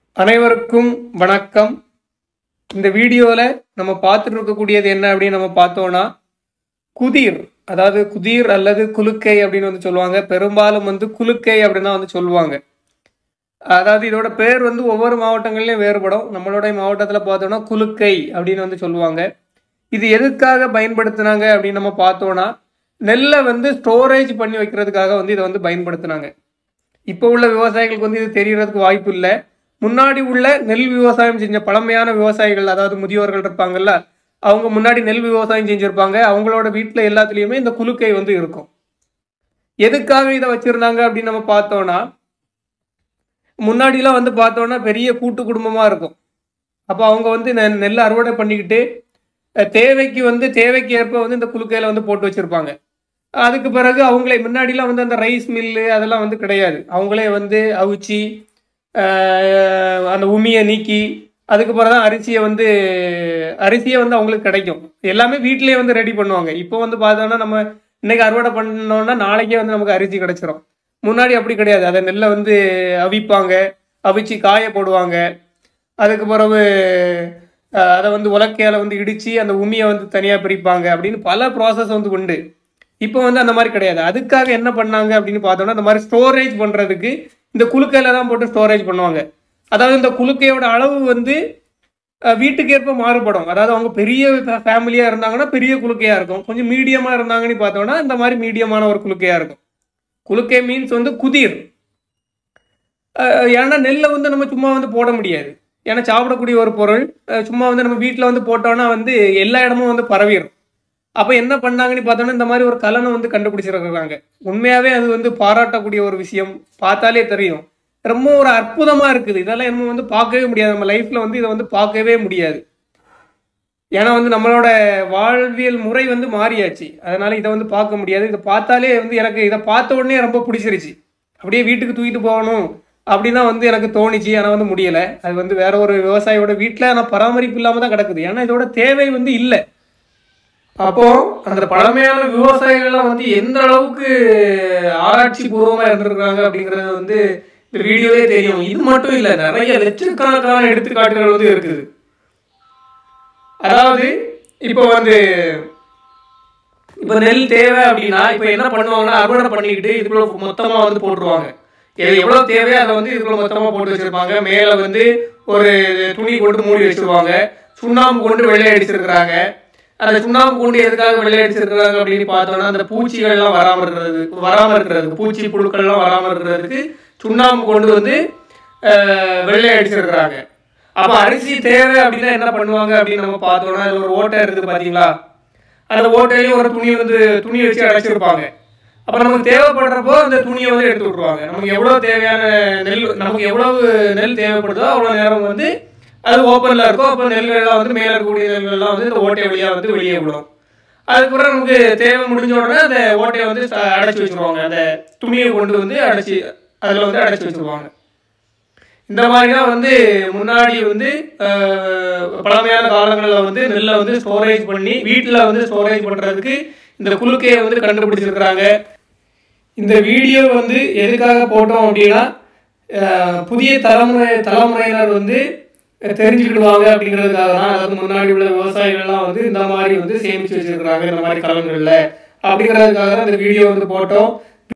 அனைவருக்கும் வணக்கம். இந்த வீடியோவில் நம்ம பார்த்துட்டு இருக்கக்கூடியது என்ன அப்படின்னு நம்ம பார்த்தோம்னா, குதிர், அதாவது குதிர் அல்லது குலுக்கை அப்படின்னு வந்து சொல்லுவாங்க. பெரும்பாலும் வந்து குலுக்கை அப்படின்னு வந்து சொல்லுவாங்க. அதாவது இதோட பேர் வந்து ஒவ்வொரு மாவட்டங்கள்லையும் வேறுபடும். நம்மளுடைய மாவட்டத்தில் பார்த்தோம்னா குலுக்கை அப்படின்னு வந்து சொல்லுவாங்க. இது எதுக்காக பயன்படுத்தினாங்க அப்படின்னு நம்ம பார்த்தோம்னா, நெல்லை வந்து ஸ்டோரேஜ் பண்ணி வைக்கிறதுக்காக வந்து இதை வந்து பயன்படுத்தினாங்க. இப்போ உள்ள விவசாயிகளுக்கு வந்து இது தெரியறதுக்கு வாய்ப்பு இல்லை. முன்னாடி உள்ள நெல் விவசாயம் செஞ்ச பழமையான விவசாயிகள், அதாவது முதியோர்கள் இருப்பாங்கல்ல, அவங்க முன்னாடி நெல் விவசாயம் செஞ்சுருப்பாங்க. அவங்களோட வீட்டில் எல்லாத்துலேயுமே இந்த குலுக்கை வந்து இருக்கும். எதுக்காக இதை வச்சுருந்தாங்க அப்படின்னு நம்ம பார்த்தோன்னா, முன்னாடிலாம் வந்து பார்த்தோன்னா பெரிய கூட்டு குடும்பமாக இருக்கும். அப்போ அவங்க வந்து நெல் அறுவடை பண்ணிக்கிட்டு தேவைக்கு ஏற்ப வந்து இந்த குலுக்கையில் வந்து போட்டு வச்சுருப்பாங்க. அதுக்கு பிறகு அவங்களே முன்னாடிலாம் வந்து அந்த ரைஸ் மில்லு அதெல்லாம் வந்து கிடையாது. அவங்களே வந்து அவிச்சு அந்த உமியை நீக்கி அதுக்கு பிறகு தான் அரிசியை வந்து அவங்களுக்கு கிடைக்கும். எல்லாமே வீட்டிலேயே வந்து ரெடி பண்ணுவாங்க. இப்போ வந்து பார்த்தோன்னா நம்ம இன்னைக்கு அறுவடை பண்ணோன்னா நாளைக்கே வந்து நமக்கு அரிசி கிடைச்சிரும். முன்னாடி அப்படி கிடையாது. அதை நெல்லை வந்து அவிப்பாங்க, அவிச்சு காய போடுவாங்க. அதுக்கு பிறகு அதை வந்து உலக்கையால் வந்து இடித்து அந்த உமியை வந்து தனியாக பிரிப்பாங்க. அப்படின்னு பல ப்ராசஸ் வந்து உண்டு. இப்போ வந்து அந்த மாதிரி கிடையாது. அதுக்காக என்ன பண்ணாங்க அப்படின்னு பார்த்தோம்னா, இந்த மாதிரி ஸ்டோரேஜ் பண்ணுறதுக்கு இந்த குலுக்கையில் தான் போட்டு ஸ்டோரேஜ் பண்ணுவாங்க. அதாவது இந்த குலுக்கையோட அளவு வந்து வீட்டுக்கு ஏற்ப மாறுபடும். அதாவது அவங்க பெரிய ஃபேமிலியாக இருந்தாங்கன்னா பெரிய குலுக்கையாக இருக்கும். கொஞ்சம் மீடியமாக இருந்தாங்கன்னு பார்த்தோம்னா இந்த மாதிரி மீடியமான ஒரு குலுக்கையாக இருக்கும். குலுக்கை மீன்ஸ் வந்து குதிர். ஏன்னா நெல்லை வந்து நம்ம சும்மா வந்து போட முடியாது. ஏன்னா சாப்பிடக்கூடிய ஒரு பொருள். சும்மா வந்து நம்ம வீட்டில் வந்து போட்டோன்னா வந்து எல்லா இடமும் வந்து பரவிடும். அப்போ என்ன பண்ணாங்கன்னு பார்த்தோன்னா, இந்த மாதிரி ஒரு கலனை வந்து கண்டுபிடிச்சிருக்கிறாங்க. உண்மையாகவே அது வந்து பாராட்டக்கூடிய ஒரு விஷயம். பார்த்தாலே தெரியும், ரொம்ப ஒரு அற்புதமாக இருக்குது. இதெல்லாம் நம்ம வந்து பார்க்கவே முடியாது. நம்ம லைஃப்பில் வந்து இதை வந்து பார்க்கவே முடியாது. ஏன்னா வந்து நம்மளோட வாழ்வியல் முறை வந்து மாறியாச்சு. அதனால் இதை வந்து பார்க்க முடியாது. இதை பார்த்தாலே வந்து எனக்கு இதை பார்த்த உடனே ரொம்ப பிடிச்சிருச்சு. அப்படியே வீட்டுக்கு தூக்கிட்டு போகணும் அப்படின்னா வந்து எனக்கு தோணிச்சு. ஆனால் வந்து முடியலை. அது வந்து வேற ஒரு விவசாயியோட வீட்டில் ஆனால் பராமரிப்பு இல்லாமல் தான் கிடக்குது. ஏன்னா இதோட தேவை வந்து இல்லை. அப்போ அந்த பழமையான விவசாயிகள்லாம் வந்து எந்த அளவுக்கு ஆராய்ச்சி பூர்வமா இருந்திருக்காங்க அப்படிங்கிறது வந்து இந்த வீடியோவே தெரியும். இது மட்டும் இல்லை, நிறைய லட்சக்கணக்கான எடுத்துக்காட்டுகள் வந்து இருக்குது. அதாவது இப்போ நெல் தேவை அப்படின்னா இப்போ என்ன பண்ணுவாங்கன்னா, அறுவடை பண்ணிக்கிட்டு இதுக்குள்ள மொத்தமா வந்து போட்டுருவாங்க. எவ்வளவு தேவையோ அதை வந்து இதுக்குள்ள மொத்தமா போட்டு வச்சிருப்பாங்க. மேல வந்து ஒரு துணி கொண்டு மூடி வச்சிருவாங்க. சுண்ணாம்பு கொண்டு வெள்ளை அடிச்சிருக்கிறாங்க. அந்த சுண்ணாம்பு கொண்டு எதுக்காக வெள்ளை அடிச்சிருக்கிறாங்க அப்படின்னு பார்த்தோம்னா, அந்த பூச்சிகள்லாம் வராமல் இருக்கிறதுக்கு பூச்சி புழுக்கள்லாம் வராமல் இருக்கிறதுக்கு சுண்ணாம்பு கொண்டு வந்து வெள்ளை அடிச்சிருக்கிறாங்க. அப்போ அரிசி தேவை அப்படின்னா என்ன பண்ணுவாங்க அப்படின்னு நம்ம பார்த்தோம்னா, அதில் ஒரு ஓட்டை இருக்குது பார்த்தீங்களா? அந்த ஓட்டையிலையும் ஒரு துணி வச்சு அடைச்சிருப்பாங்க. அப்போ நமக்கு தேவைப்படுறப்போ அந்த துணியை வந்து எடுத்து விட்ருவாங்க. நமக்கு எவ்வளவு நெல் தேவைப்படுதோ அவ்வளோ நேரம் வந்து அது ஓப்பனில் இருக்கும். அப்போ நெல்கள்லாம் வந்து மேலே இருக்கக்கூடிய நெல்கள்லாம் வந்து இந்த ஓட்டை வழியாக வந்து வெளியே விடும். அதுக்கப்புறம் நமக்கு தேவை முடிஞ்ச உடனே அந்த ஓட்டையை வந்து அடைச்சி வச்சுருவாங்க. அந்த துணியை கொண்டு வந்து அதில் வந்து அடைச்சி வச்சுருவாங்க. இந்த மாதிரி தான் வந்து முன்னாடி வந்து பழமையான காலங்களில் வந்து நெல்லை வந்து ஸ்டோரேஜ் பண்ணி வீட்டில் வந்து ஸ்டோரேஜ் பண்ணுறதுக்கு இந்த குலுக்கையை வந்து கண்டுபிடிச்சிருக்கிறாங்க. இந்த வீடியோ வந்து எதுக்காக போட்டோம் அப்படின்னா, புதிய தலைமுறையினர் வந்து தெரிஞ்சுக்கிடுவாங்க அப்படிங்கிறதுக்காக தான். அதாவது முன்னாடி உள்ள விவசாயிகள்லாம் வந்து இந்த மாதிரி வந்து சேமித்து வச்சிருக்கிறாங்க இந்த மாதிரி கலன்களில் அப்படிங்கிறதுக்காக தான் இந்த வீடியோ வந்து போட்டோம்.